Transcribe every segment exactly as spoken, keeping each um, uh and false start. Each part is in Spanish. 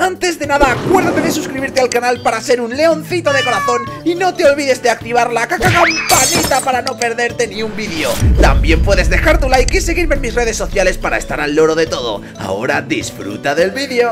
antes de nada, acuérdate de suscribirte al canal para ser un leoncito de corazón y no te olvides de activar la caca campanita para no perderte ni un vídeo. También puedes dejar tu like y seguirme en mis redes sociales para estar al loro de todo. Ahora disfruta del vídeo.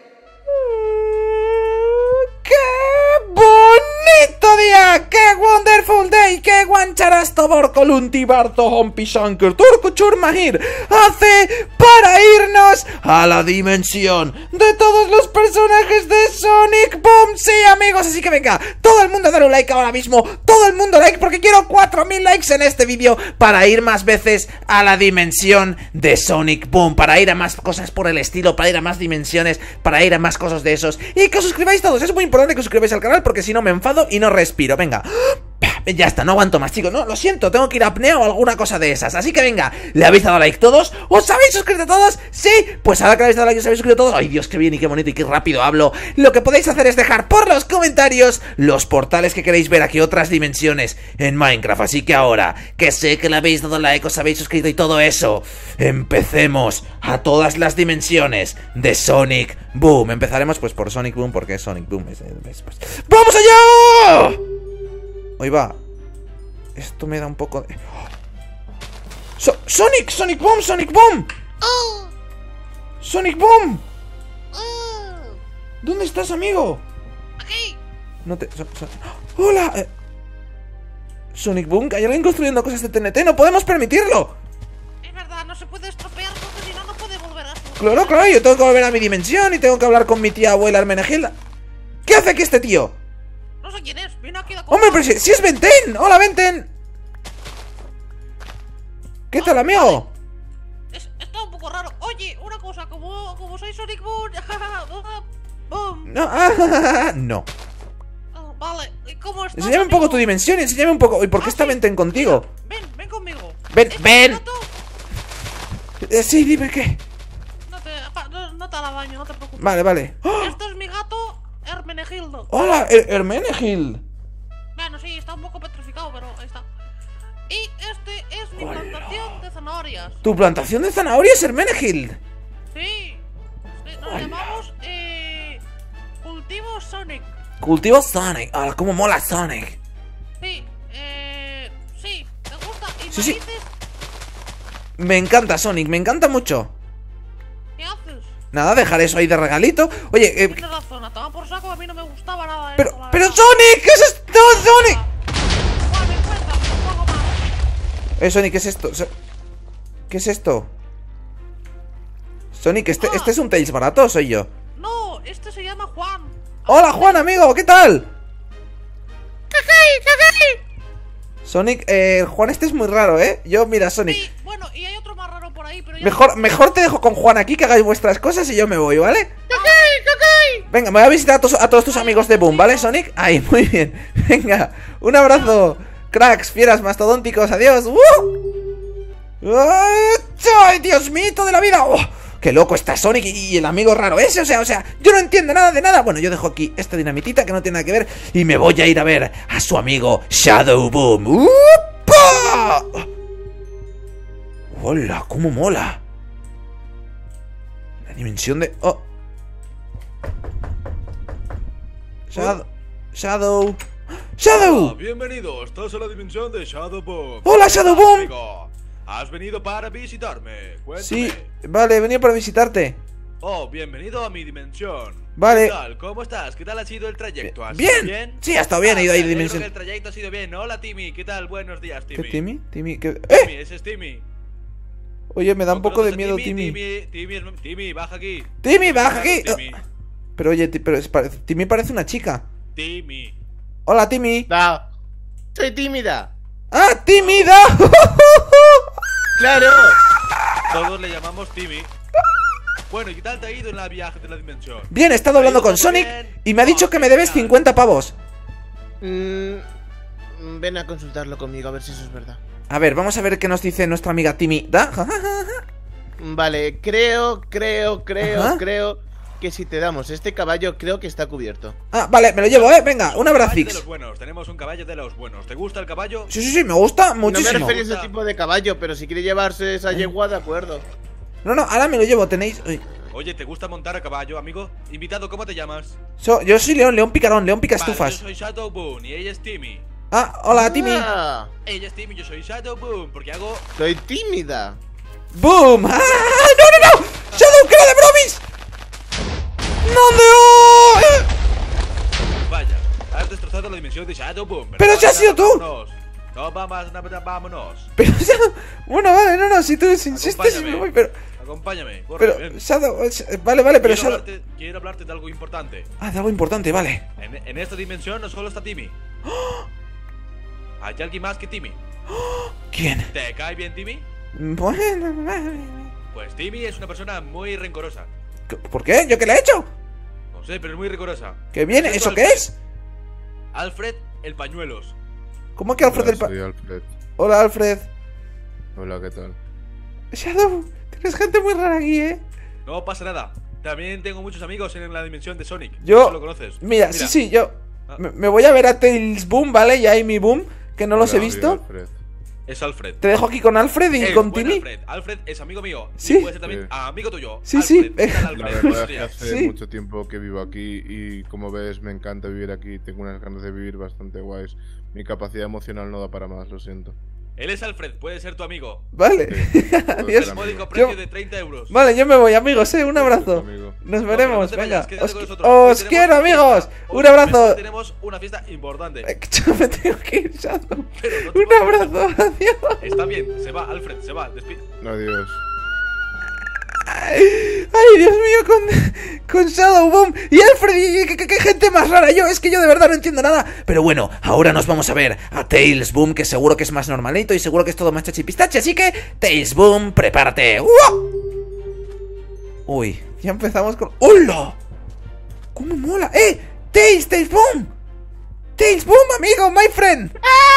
¡Bonito día! ¡Qué wonderful day! ¡Qué guancharasto borcolunti barto hompi shanker turco churmahir hace para irnos a la dimensión de todos los personajes de Sonic Boom! Sí, amigos, así que venga, todo el mundo dar un like ahora mismo, todo el mundo like, porque quiero cuatro mil likes en este vídeo para ir más veces a la dimensión de Sonic Boom, para ir a más cosas por el estilo, para ir a más dimensiones, para ir a más cosas de esos, y que os suscribáis todos. Es muy importante que os suscribáis al canal porque si no me enfado y no respiro. Venga, ya está, no aguanto más, chicos. No, lo siento, tengo que ir a apnea o alguna cosa de esas. Así que venga, ¿le habéis dado like todos? ¿Os habéis suscrito todos? Sí, pues ahora que le habéis dado like y os habéis suscrito todos. Ay, Dios, qué bien y qué bonito y qué rápido hablo. Lo que podéis hacer es dejar por los comentarios los portales que queréis ver aquí, otras dimensiones en Minecraft. Así que ahora, que sé que le habéis dado like, os habéis suscrito y todo eso, empecemos a todas las dimensiones de Sonic Boom. Empezaremos pues por Sonic Boom porque es Sonic Boom. Es, es, pues. ¡Vamos allá! Hoy va. Esto me da un poco de... So ¡Sonic! ¡Sonic Boom! ¡Sonic Boom! Oh. ¡Sonic Boom! Oh. ¿Dónde estás, amigo? Aquí. No te... So so ¡Hola! Eh... Sonic Boom, que hay alguien construyendo cosas de T N T. ¡No podemos permitirlo! Es verdad, no se puede estropear porque si no, no puede volver a su... Claro, claro, yo tengo que volver a mi dimensión y tengo que hablar con mi tía abuela Hermenegilda. ¿Qué hace aquí este tío? No sé quién es, vino aquí de... ¡Hombre, pero si, si es Benten! ¡Hola, Benten! ¿Qué tal, amigo? Es, está un poco raro. Oye, una cosa, como, como soy Sonic Boom... Boom. No, ah, no. Oh, vale, ¿y cómo estás, Enséñame un poco amigo? tu dimensión, enséñame un poco. ¿Y por qué Ah, está sí. Benten contigo? Mira, ven, ven conmigo. Ven, ¿Este ven. gato? Eh, sí, dime qué. No te, no, no te hará daño, no te preocupes. Vale, vale. ¡Oh! Este es mi gato, Hermenegildo. ¡Hola, Her Hermenegildo! Bueno, sí, está un poco petrificado, pero ahí está. Y este es mi Hola. plantación de zanahorias. ¿Tu plantación de zanahorias, Hermenegildo? Sí, sí, nos Hola. llamamos eh, Cultivo Sonic. Cultivo Sonic. ¡Ah, cómo mola Sonic! Sí, eh, sí, ¿te gusta? ¿Y Sí, sí. me dices Me encanta Sonic, me encanta mucho. qué haces? Nada, dejar eso ahí de regalito. Oye, eh, Tienes razón, a tomar por saco, a mí no me gustaba nada pero, eso, la pero verdad. Sonic, ¿qué es esto, Sonic? Vale, cuéntame un poco más. Eh, Sonic, ¿qué es esto? So- ¿Qué es esto? Sonic, ¿este, Ah. ¿este es un Tails barato o soy yo? No, este se llama Juan. Hola, Juan, amigo, ¿qué tal? Sonic, eh, Juan este es muy raro, ¿eh? Yo, mira, Sonic, Sí, bueno, y hay otro más raro por ahí, pero ya... mejor, mejor te dejo con Juan aquí, que hagáis vuestras cosas y yo me voy, ¿vale? Venga, me voy a visitar a, tos- a todos tus amigos de Boom, ¿vale, Sonic? Ahí, muy bien. Venga, un abrazo, cracks, fieras mastodónticos, adiós. ¡Uh! ¡Ay, Dios mío de la vida! ¡Oh! ¡Qué loco está Sonic y, y el amigo raro ese! O sea, o sea, yo no entiendo nada de nada. Bueno, yo dejo aquí esta dinamitita que no tiene nada que ver y me voy a ir a ver a su amigo Shadow Boom. ¡Upa! ¡Hola! ¡Cómo mola! La dimensión de... ¡Oh! Shadow... Shadow... ¡Shadow! Ah, bienvenido, estás en la dimensión de Shadow Boom. ¡Hola, Shadow Boom! Amigo, ¿has venido para visitarme? Cuéntame. Sí, vale, he venido para visitarte. Oh, bienvenido a mi dimensión. Vale. ¿Qué tal? ¿Cómo estás? ¿Qué tal ha sido el trayecto? ¿Ha sido Bien. bien? Sí, ha estado bien, he ido a ir me alegro dimensión. que el trayecto ha sido bien. Hola, Timmy. ¿Qué tal? Buenos días, ¿Qué, Timmy. Timmy? Timmy, ¿qué? Timmy, ¡Eh! ese es Timmy. Oye, me da un ¿No poco de conoces a miedo, Timmy. Timmy, Timmy, Timmy, Timmy, baja aquí. Timmy, baja Claro, aquí. Timmy. Pero oye, ti- pero es pare- Timmy parece una chica. Timmy. Hola, Timmy. No, soy tímida. ¡Ah, tímida! ¡Claro! Todos le llamamos Timmy. Bueno, ¿y qué tal te ha ido en la viaje de la dimensión? Bien, he estado hablando con Sonic y me ha dicho que me debes cincuenta pavos. Mm, ven a consultarlo conmigo a ver si eso es verdad. A ver, vamos a ver qué nos dice nuestra amiga Timmy. ¿Da? Vale, creo, creo, creo, Ajá. creo que si te damos este caballo, creo que está cubierto. Ah, vale, me lo llevo, eh. Venga, un Caballo de abracix. los buenos, tenemos un caballo de los buenos. ¿Te gusta el caballo? Sí, sí, sí, me gusta No me muchísimo. refería a ese tipo de caballo, pero si quiere llevarse esa yegua, de acuerdo. No, no, ahora me lo llevo, tenéis... Uy. Oye, ¿te gusta montar a caballo, amigo? Invitado, ¿cómo te llamas? So- yo soy León, León Picarón, León Vale, yo Picastufas. soy Shadow Boom y ella es Timmy. Ah, hola, Timmy. Ah, Ella es Timmy, yo soy Shadow Boom, porque hago... soy tímida. ¡Boom! ¡Ah! ¡No, no, no! ¡Shadow, que era de bromis! ¡No, no! ¡Eh! Vaya, has destrozado la dimensión de Shadow Boom. Pero si has sido tú. Vámonos. No, vamos, no, no, vámonos. Pero Shadow... Bueno, vale, no, no, si tú insistes, Acompáñame. me voy, pero... Acompáñame, corre, Pero, ven. Shadow... eh, Vale, vale, pero quiero, Shadow... hablarte, quiero hablarte de algo importante. Ah, de algo importante, vale. En, en esta dimensión no solo está Timmy. Hay alguien más que Timmy. ¿Quién? ¿Te cae bien Timmy? Bueno... vale. Pues Timmy es una persona muy rencorosa. ¿Por qué? ¿Yo qué le he hecho? No sé, pero es muy rencorosa. ¿Qué viene? Soy ¿Eso Alfred. qué es? Alfred el pañuelos. ¿Cómo que Alfred Hola, del pa... soy Alfred. Hola, Alfred. Hola, ¿qué tal? Shadow, tienes gente muy rara aquí, ¿eh? No pasa nada. También tengo muchos amigos en la dimensión de Sonic. Yo- ¿Tú lo conoces? Mira, sí, sí, yo... Ah. Me, me voy a ver a Tails Boom, ¿vale? Y a Amy Boom, que no los he Hola, soy visto. Alfred. Es Alfred. Te dejo aquí con Alfred y El con buen Timmy. Alfred. Alfred es amigo mío. Sí. Y puede ser también Sí. amigo tuyo. Sí, sí, Alfred, ¿qué venga. tal, La Alfred? verdad Buenos es que días. hace Sí. mucho tiempo que vivo aquí y como ves me encanta vivir aquí. Tengo unas ganas de vivir bastante guays. Mi capacidad emocional no da para más, lo siento. Él es Alfred, puede ser tu amigo. Vale. Sí, Adiós. El módico Yo- precio de treinta euros. Vale, yo me voy, amigos, ¿eh? Un abrazo. Amigo. Nos No, pero veremos, no te venga. vayas, quédate Os, con qui- nosotros. Hoy os tenemos quiero, amigos. fiesta. Un Hoy abrazo. tenemos una fiesta importante. Eh, Yo me tengo que ir, Shadow. Pero no te Un vas a- abrazo, adiós. Está bien, se va, Alfred, se va. Despi- Adiós. Ay, ay, Dios mío, con, con Shadow Boom y Alfred, y qué, qué- qué gente más rara. Yo, es que yo de verdad no entiendo nada. Pero bueno, ahora nos vamos a ver a Tails Boom, que seguro que es más normalito y seguro que es todo más chachipistache. Así que, Tails Boom, prepárate. ¡Uah! Uy, ya empezamos con... ¡Hola! ¡Cómo mola! ¡Eh! ¡Tails, Tails Boom! ¡Tails Boom, amigo, my friend!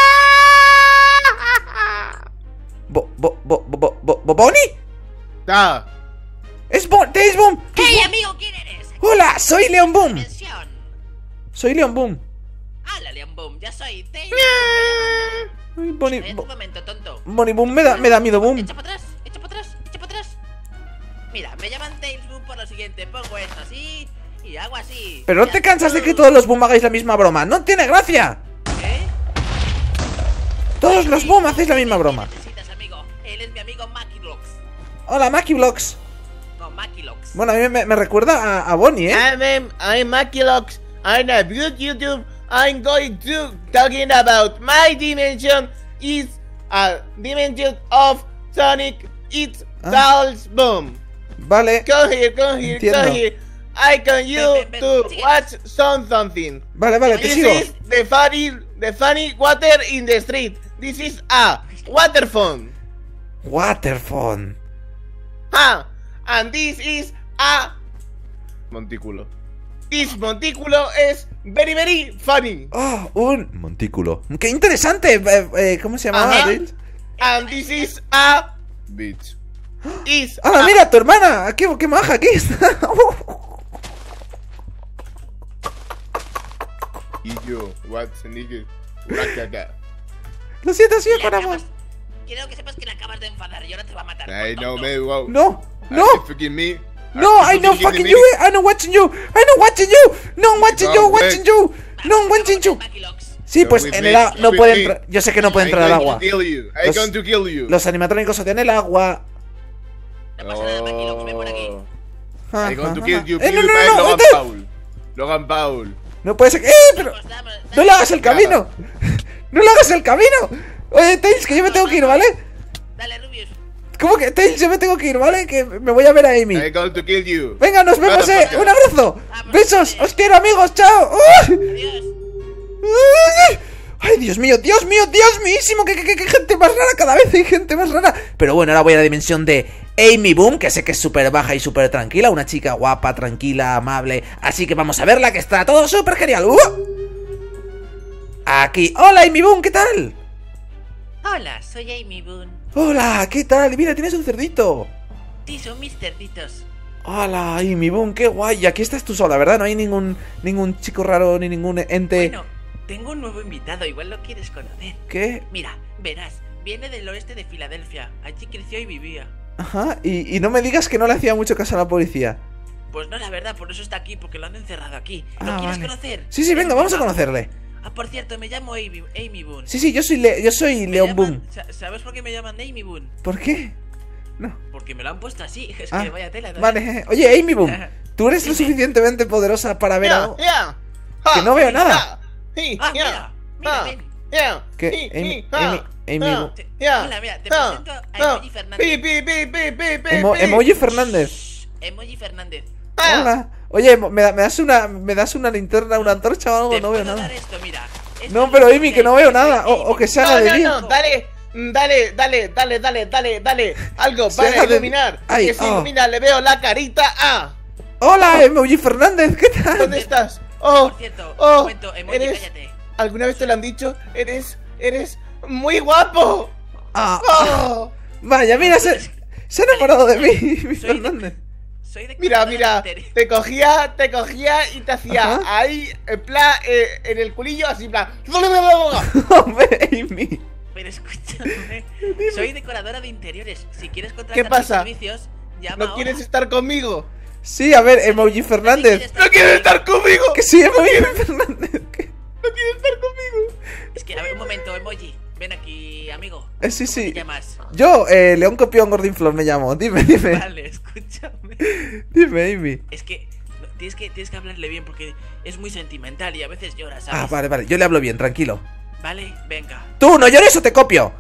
Bo, bo, bo, bo, bo, bo- ¿Bonnie? Ah, ¡Es Bo Tails Boom! ¡Hey, amigo! ¿Quién eres? ¡Hola! ¡Soy Leon Boom! Dimensión. Soy Leon Boom. ¡Hala, Leon Boom! Ya soy Tails. Ay, Bonnie, Espera Bo- un momento, tonto. Bonnie Boom me da, me da miedo, Boom. Echa para atrás, echa para atrás, echa para atrás. Mira, me llaman Tails Boom por lo siguiente. Pongo esto así y hago así. Pero no Ya te cansas de que está. todos los Boom hagáis la misma broma. ¡No tiene gracia! ¿Qué? Todos los Boom hacéis la misma ¿Qué broma. necesitas, amigo? Él es mi amigo Makilox. Hola, Maki Vlogs. No, Makilox. Bueno, a mí me, me recuerda a, a Bonnie, ¿eh? I'm, I'm Makilox. I'm a good YouTube. I'm going to talking about my dimension is a dimension of Sonic. It's Ah. Tails Boom. Vale, Come here, come here, Entiendo. come here. I can you Ven, ven, ven, to sigue. watch some something. vale, vale, te This sigo. is the funny, the funny water in the street. This is a waterphone. Waterphone. Ah, and this is a Montículo. this montículo is very very funny. Oh, un montículo. ¡Qué interesante! Eh, eh, ¿Cómo se llamaba? Ajá. Tails? And this is a Bitch. is ¡Ah, a- mira, tu hermana! ¡Qué, qué maja! Aquí está. Y yo, what's a nigga? Rakaka. Lo siento, sí, Le con amor. acabas- Quiero que sepas que le acabas de enfadar y ahora te va a matar. I por know tonto. me, wow. No, no. Are you fucking me? No, Are I know fucking fucking me? you. I know watching you. I know watching you. No, I'm watching you, No, watching wait. you. No, I'm Vamos, watching vamos, you. Makilox. Sí, No, pues with en me, el agua no with puede me. entrar. Yo sé que no puede I'm entrar al going agua. to kill you. I'm Los- going to kill you. Los animatrónicos odian el agua. No pasa nada, Makilox, ven por aquí. Oh. I'm going to kill you, Eh, no, no, PewDiePie, no, no, Logan no, Paul. Logan Paul. no puede ser. ¡Eh! Pero Vamos, dame- no dame- le hagas el camino. No le hagas el camino. Oye, Tails, que yo me tengo que ir, ¿vale? Dale, Rubius. ¿Cómo que Tails? Yo me tengo que ir, ¿vale? Que me voy a ver a Amy. I'm going to kill you. Venga, nos vemos, eh. Motherfucker. Un abrazo. Besos. Os quiero, amigos. Chao. ¡Uy! Adiós. ¡Ay! ¡Ay, Dios mío! ¡Dios mío! ¡Dios mísimo! ¿Qué, qué, qué, qué gente más rara! Cada vez hay gente más rara. Pero bueno, ahora voy a la dimensión de Amy Boom, que sé que es súper baja y súper tranquila. Una chica guapa, tranquila, amable. Así que vamos a verla, que está todo súper genial. ¡Uh! Aquí. ¡Hola, Amy Boom! ¿Qué tal? Hola, soy Amy Boone. ¡Hola! ¿Qué tal? Mira, tienes un cerdito. Sí, son mis cerditos. ¡Hola, Amy Boom! ¡Qué guay! Y aquí estás tú sola, ¿verdad? No hay ningún, ningún chico raro ni ningún ente... Bueno, tengo un nuevo invitado, igual lo quieres conocer. ¿Qué? Mira, verás, viene del oeste de Filadelfia. Allí creció y vivía. Ajá. Y, y no me digas que no le hacía mucho caso a la policía. Pues no, la verdad, por eso está aquí, porque lo han encerrado aquí. ¿Lo Ah, quieres vale. conocer? Sí, sí, venga, vamos a conocerle. Ah, por cierto, me llamo Amy, Amy Boone. Sí, sí, yo soy, Le yo soy Me León llaman- Boom. sa- ¿Sabes por qué me llaman Amy Boone? ¿Por qué? No. Porque me lo han puesto así. Es Ah, que vaya tela. ¿no? Vale, oye, Amy Boom, ¿tú eres lo Dime. suficientemente poderosa para ver Ya, algo? ya. Que Ja, no veo ja, nada. sí, Ah, ya, mira, mira, ja, ven. ya, ¿Qué? sí, Amy- sí, Amy- ja, Amy ja, Boone. ya, Hola, mira, te ja, presento a ja. Emoji Fernández. Pi, pi, pi, pi, pi, pi, Emo- pi. Emoji Fernández. Shh, Emoji Fernández. Ah, Hola. Oye, ¿me, da- me das una me das una linterna, una antorcha o algo? Te No veo puedo nada. dar esto, mira. Esto No, es pero lo Amy, que que hay. no veo Soy nada. O, Amy. o que se No, haga de no, día. no, dale, mm, dale, dale, dale, dale, dale, dale. Algo Se para haga de- iluminar. Ay, que se oh. ilumina, le veo la carita. Ah, Hola, Emoji Fernández, ¿qué tal? ¿dónde estás? Oh, Por cierto, oh, un momento, Emoji, eres- cállate. ¿alguna vez te lo han dicho? Eres, eres muy guapo. Ah, Oh, vaya, mira, se, se ha enamorado de mí, mi Soy de- Fernández. Soy de mira, Coronel mira, Inter- te cogía, te cogía y te hacía Ajá. ahí, en plan, eh, en el culillo, así, en plan. Hombre, Amy. Pero escúchame, soy decoradora de interiores. Si quieres contratar ¿Qué pasa? mis servicios, llama ¿No ahora. quieres estar conmigo? Sí, a ver, Emoji Fernández. ¿No quieres estar conmigo? Que sí, Emoji Fernández. que- ¿No quieres estar conmigo? Es que, a ver, un momento, Emoji. Ven aquí, amigo. Eh, sí, ¿Cómo sí. te llamas? Yo, eh, León Copión Gordinflor me llamo. Dime, dime. Vale, escúchame. Dime, Amy. Es que no, tienes que tienes que hablarle bien porque es muy sentimental y a veces llora, ¿sabes? Ah, vale, vale. Yo le hablo bien, tranquilo. Vale, venga. ¡Tú, no llores o te copio!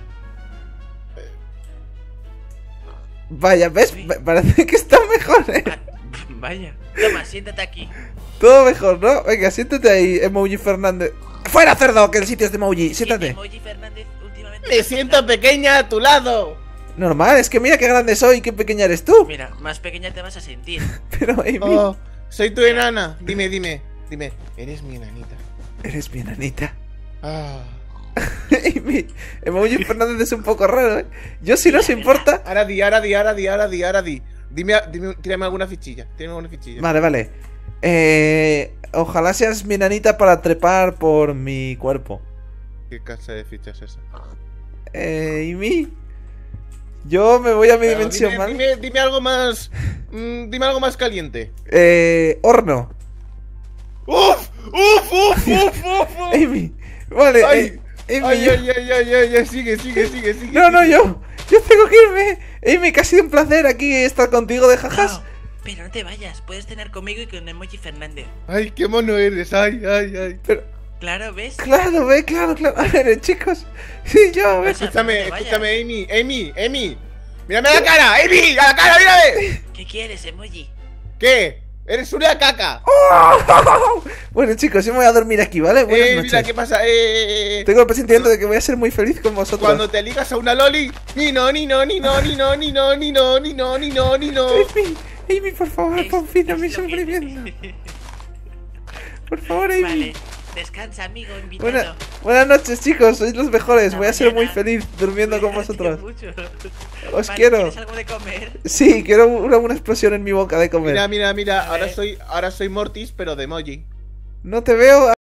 Vaya, ¿ves? Sí. Pa- Parece que está mejor, ¿eh? Ah, vaya. Toma, siéntate aquí. Todo mejor, ¿no? Venga, siéntate ahí, Emoji Fernández. ¡Fuera, cerdo! Que el sitio es de Emoji. Sí, Siéntate. Emoji Fernández últimamente. Me siento pequeña a tu lado. Normal, es que mira qué grande soy y qué pequeña eres tú. Mira, más pequeña te vas a sentir. Pero, Amy, Oh, soy tu enana. Dime, dime, dime. Eres mi enanita. eres mi enanita. Ah. Amy, Emoji Fernández es un poco raro, ¿eh? Yo, si no os importa. Ahora di, ahora di, ahora di, ahora di, ahora di. Dime, dime, tírame alguna fichilla. Tírame alguna fichilla. Vale, vale. Eh, ojalá seas mi enanita para trepar por mi cuerpo. ¿Qué clase de ficha es esa? Eh, Amy, yo me voy a mi Pero dimensión, dime, ¿vale? dime, dime algo más. mm, dime algo más caliente. Eh, horno. ¡Uf! ¡Uf! ¡Uf! ¡Uf! ¡Uf! uf. Amy, vale. Ay, eh, Amy, Ay, yo- ay, ay, ay, ay, ay, sigue, sigue, sigue, sigue. No, no, sigue. yo. Yo tengo que irme. Amy, que ha sido un placer aquí estar contigo de jajas. No, pero no te vayas, puedes cenar conmigo y con Emoji Fernández. Ay, qué mono eres. Ay, ay, ay. Pero, Claro, ¿ves? claro, ve, claro, claro. A ver, eh, chicos. Sí, yo, ve. Pues, Escúchame, no te vayas. escúchame, Amy, Amy, Amy. Mírame a la cara, Amy, a la cara, mírame. ¿Qué quieres, Emoji? ¿Qué? Eres una caca. Bueno, chicos, yo me voy a dormir aquí, ¿vale? Buenas Eh, noches. mira, ¿qué pasa? Eh, eh, eh. Tengo el presentimiento de que voy a ser muy feliz con vosotros. Cuando te ligas a una loli, ni no, ni no, ni no, ni no, ni no, ni no, ni no, ni no, ni no. Amy, Amy, por favor, Es- pon fin a es mi lo que- sufrimiento. Por favor, Amy. Vale, descansa, amigo, invitado. Buena- buenas noches, chicos. Sois los mejores. Hasta Voy a ser muy mañana. feliz durmiendo con Cuídate vosotros. mucho. Os Vale, quiero. ¿Quieres algo de comer? Sí, quiero una, una explosión en mi boca de comer. Mira, mira, mira, A ahora ver. soy, ahora soy Mortis, pero de emoji. No te veo.